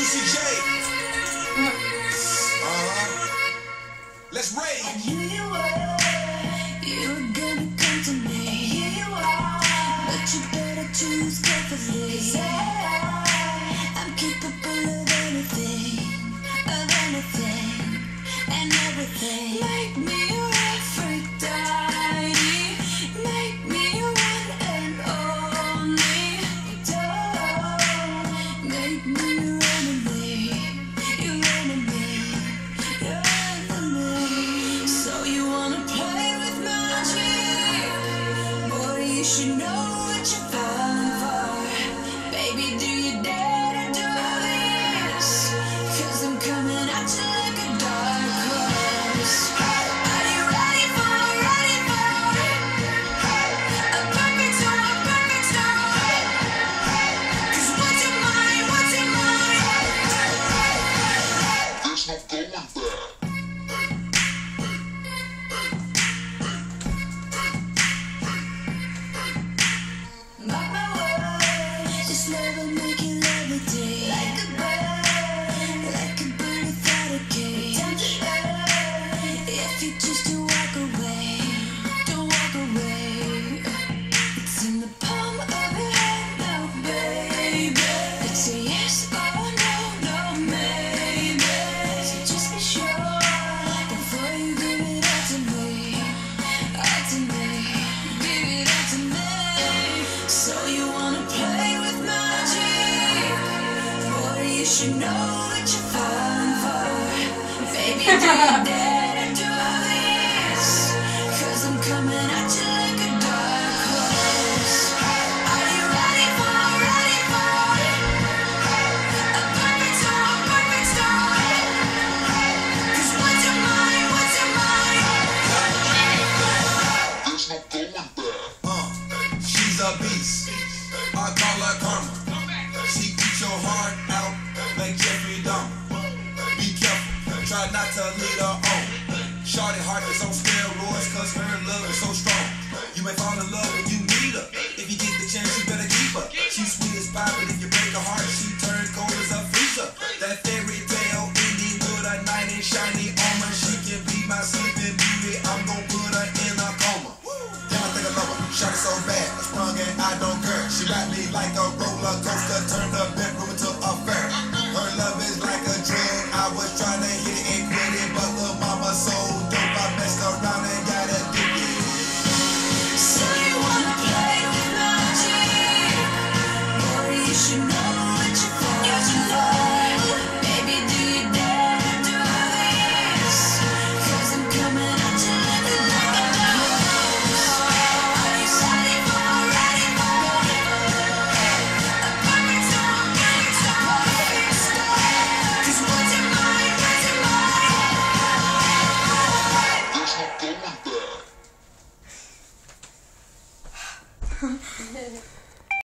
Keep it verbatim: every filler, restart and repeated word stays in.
Juicy J. Uh-huh. Let's rage. And here you were, you were gonna come to me. Here you are, but you better choose carefully. 'Cause I, I'm capable of anything, of anything, and everything. Make me your Aphrodite, make me your one and only. Don't make me your enemy, your enemy, your enemy. So you wanna play with magic? Boy, you should know what you're falling for. Baby, do you dare to do this? 'Cause I'm coming at you like a dark horse. Are you ready for, ready for a perfect storm, a perfect storm? 'Cause what's in mine, what's in mine? There's no going back. Mark my words, this love will make you levitate like a bird, like a bird without a cage. Time to earth, if you choose to walk away, don't walk away. It's in the palm of your hand now, baby. It's a yes or no, no maybe. So just be sure before you give it all to me, all to me, give it all to me. So you wanna play with magic? Boy, you should know what you're falling for. Baby, do you dare to do this? 'Cause I'm coming at you like a dark horse. Are you ready for, ready for a perfect storm, perfect storm? 'Cause what's in mine, what's in mine? There's no going back. Uh, she's a beast. I call her karma. She eats your heart out like Jeffrey Dahmer. Be careful, try not to lead her on. Shorty heart is on steroids, 'cause her love is so strong. You may fall in love when you meet her. If you get the chance, you better keep her. She's sweet as pie, but if you break her heart, she turns cold as a freezer. That fairy tale ending with a knight in shiny armor. She can be my sleeping beauty. I'm gonna put her in a coma. Damn, I think I love her. Shot it so bad, I sprung and I don't care. She ride me like a roller coaster, turned the bedroom into a fair. Her love is like a drug. I was trying to hit it and quit it, but the mama so dope, I messed around and got addicted. So you wanna play with magic? Boy, you should know